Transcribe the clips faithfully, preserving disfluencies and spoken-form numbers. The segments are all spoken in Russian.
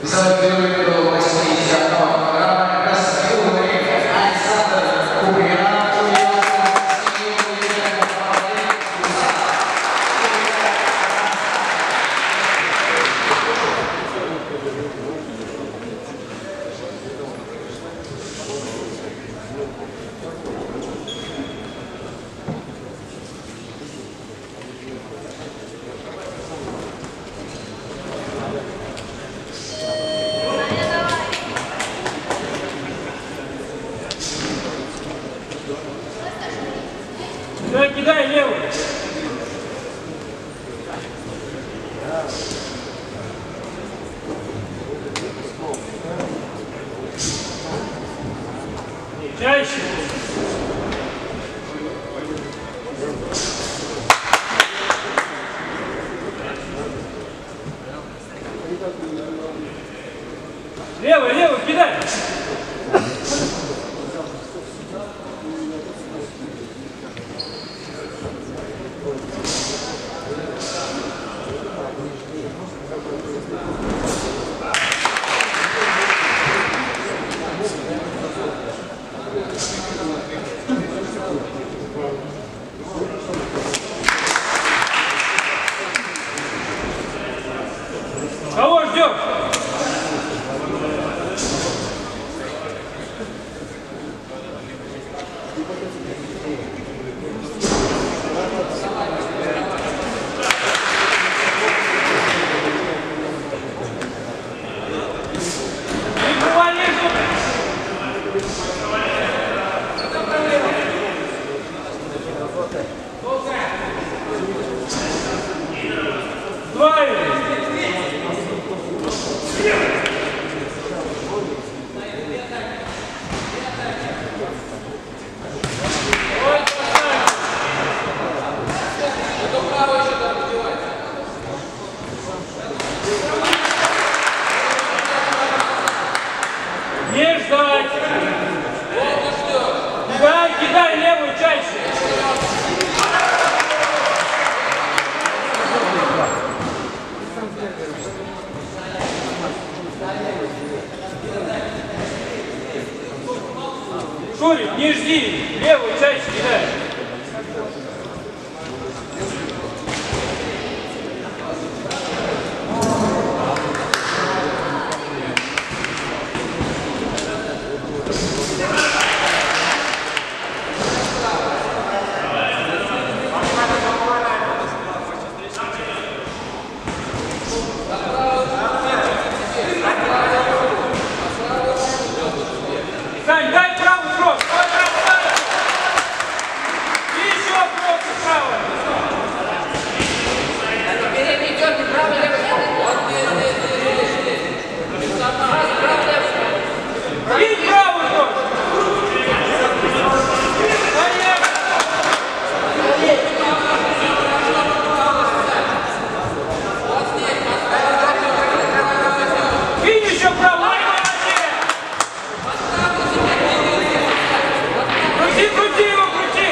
Давай, кидай левую. Чаще. Левую, левую, кидай. Кого ждешь? Не ждать! Кидай, кидай левую чаще! Шурик, не жди! Левую чаще кидай! Сань, дай правый кросс! И еще кросс справа! Передний идет, не правый, левый. И правый кросс! И еще правый! Крути, крути его, крути!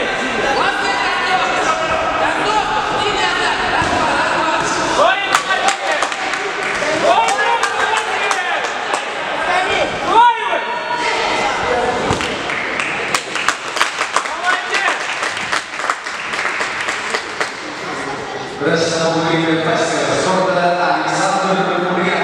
Ой, молодец! Ой, молодец! Ой, вы! Молодец! Представляю мастера спорта Александр Курья.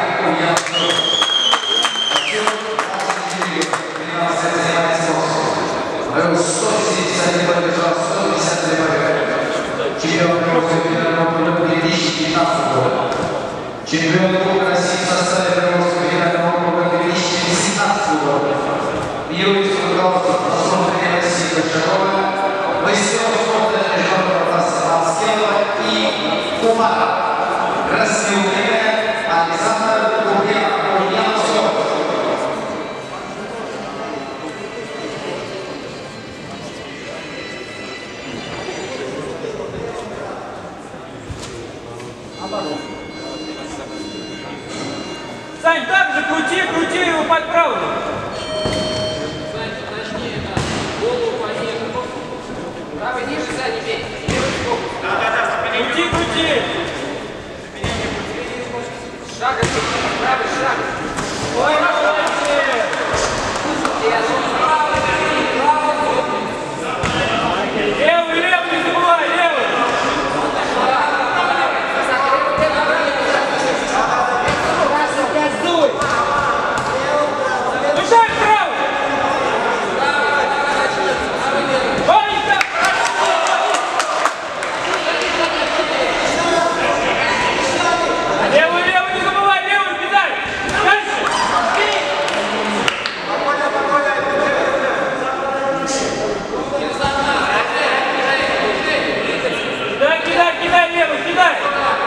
сто семьдесят либо держал сто пятьдесят либо чемпион Приморского две тысячи пятнадцатого года. Чемпион Кубка России в составе Приморского федерального округа две тысячи семнадцатого года. Мировой судья России Каширова, мастер спорта международного класса Маскелова и Кумара. Красное время Александр Курья. Сань, так же крути, крути его под правую. Сань, точнее, да. Голову пониже. Правый ниже, сзади бей. Левый сбоку. Да, да, да, крути, крути. Шаг, правый шаг. Левый, левый, не забывай, левый. Мешай правый. Ванька. Левый, левый, не забывай, левый, кидай. Дальше. Кидай, кидай, кидай, левый, кидай.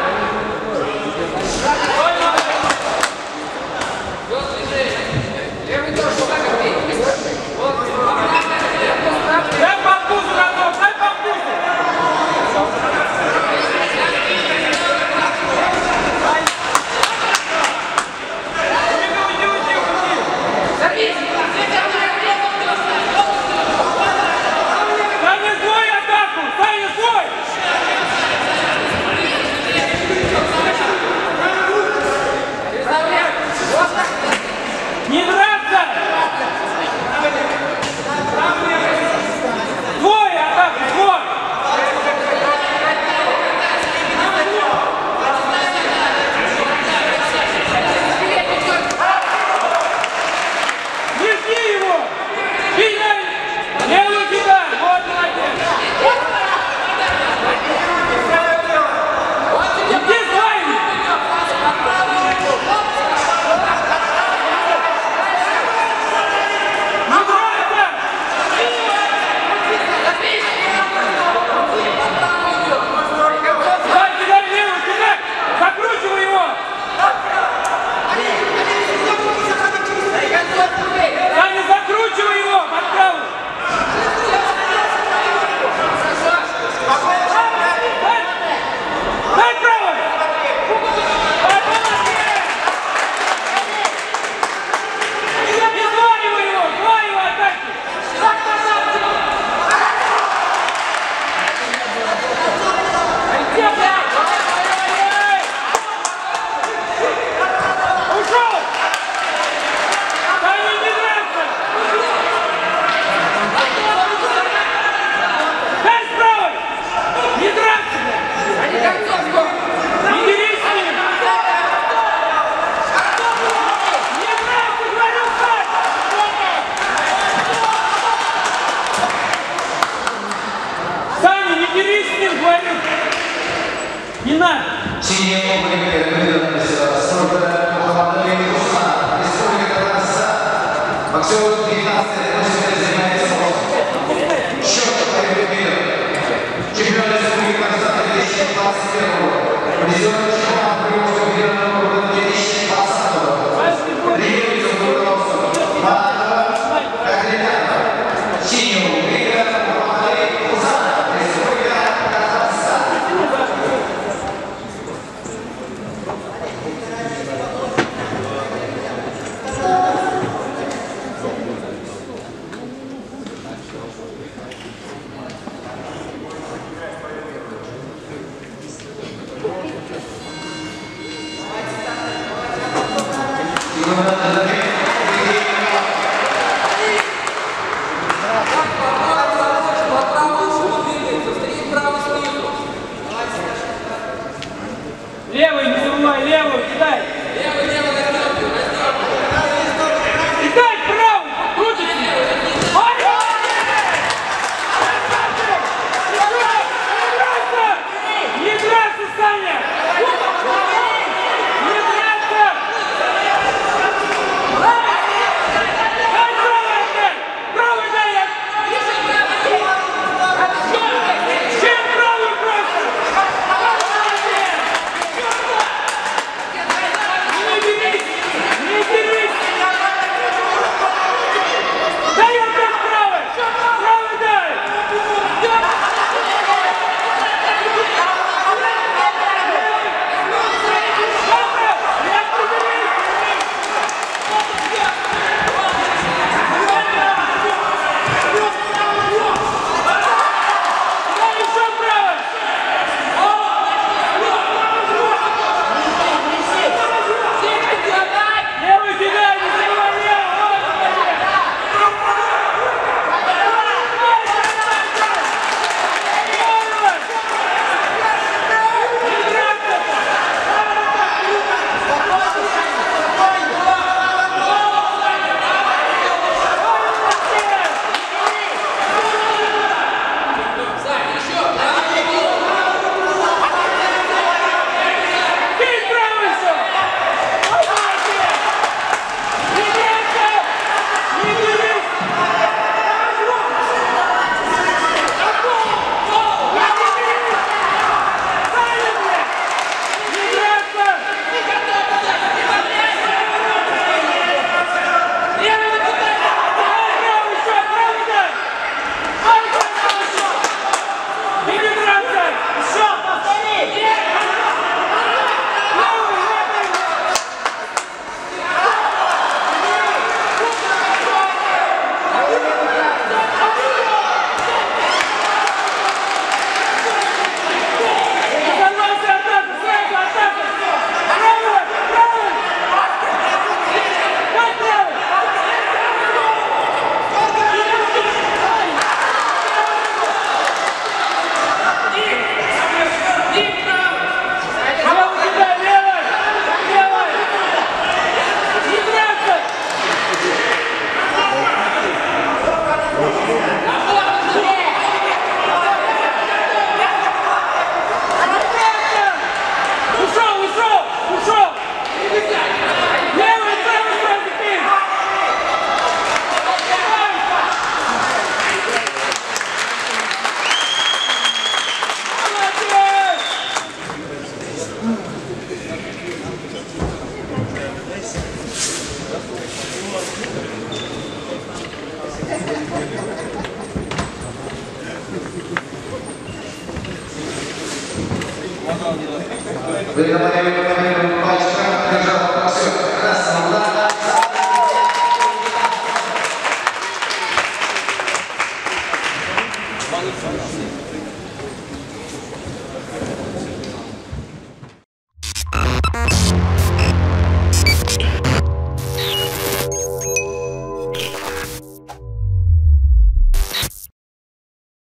Левый тоже шага бей. Вот. Дай по вкусу, Ростов, дай по вкусу. Уйди, уйди, уйди, уйди. Саня, свой атаку, Саня, свой. Не драться. Твой атаку, твой. Держи его! Кидай! Левый кидай! Вот молодец! Иди своим! Не драться! Кидай, кидай, левый, кидай! Закручивай его! Саня, закручивай его под правую! Дай, дай правой! Дай, молодец! И зваривай его, зваривай атаки! Ушел! Саня, не драться! Дай справа! Не драться! Не дерись с ним! Не драться, говорю, Сань! Саня, не дерись с ним, говорю! Не надо! Синяя область выдалась сорок Мухаммад Усман, Республика Казахстан. Боксер девятнадцать восемь занимается счет победы. Чемпион Республики Казахстан две тысячи двадцать первого. Призер чемпионата Приморского федерального округа две тысячи двадцатого. Тренируется в руководстве Мадова Кадритана. Синюю выиграл Мухаммад Усман, Республика Казахстан. Левый, не забывай, левый, кидай! Кидай правый! Крутите! Ой! Не драться, Саня! Не драться! Выдавали